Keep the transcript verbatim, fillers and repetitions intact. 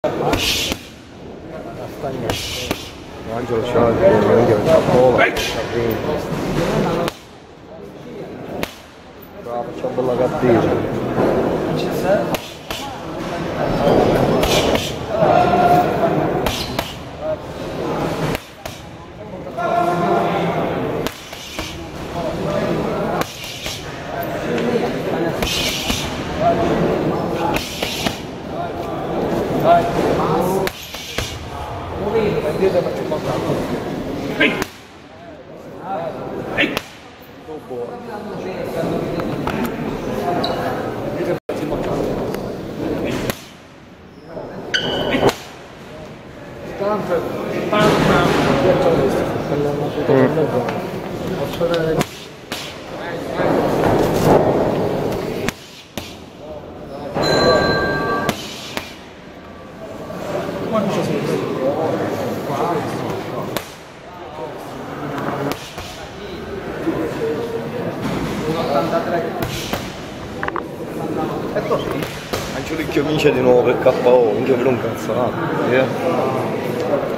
Angelo c'ha il capola, bravo, c'ha bella cattiva. Angelicchio vince di nuovo per K O, non giocherò un cazzo, yeah.